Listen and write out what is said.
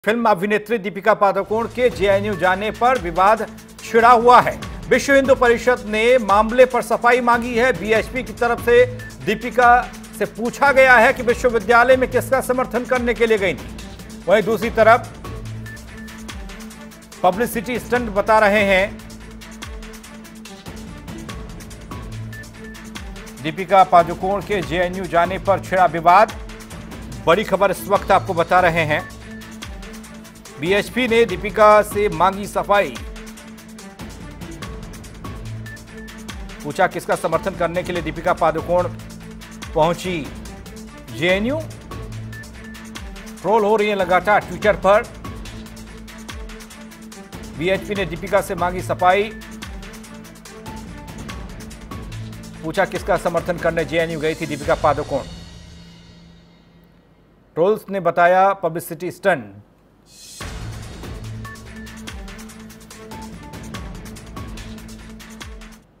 Film अभिनेत्री दीपिका पादुकोण के JNU जाने पर विवाद छिड़ा हुआ है। विश्व हिंदू परिषद ने मामले पर सफाई मांगी है। बीएचपी की तरफ से दीपिका से पूछा गया है कि विश्वविद्यालय में किसका समर्थन करने के लिए गई थी। वहीं दूसरी तरफ पब्लिसिटी स्टंट बता रहे हैं। दीपिका पादुकोण के जेएनयू जाने पर छिड़ा विवाद। बड़ी खबर इस वक्त आपको बता रहे हैं। बीएचपी ने दीपिका से मांगी सफाई। पूछा किसका समर्थन करने के लिए दीपिका पादुकोण पहुंची जेएनयू। ट्रोल हो रही है लगातार ट्विटर पर। बीएचपी ने दीपिका से मांगी सफाई। पूछा किसका समर्थन करने जेएनयू गई थी दीपिका पादुकोण। ट्रोल्स ने बताया पब्लिसिटी स्टंट।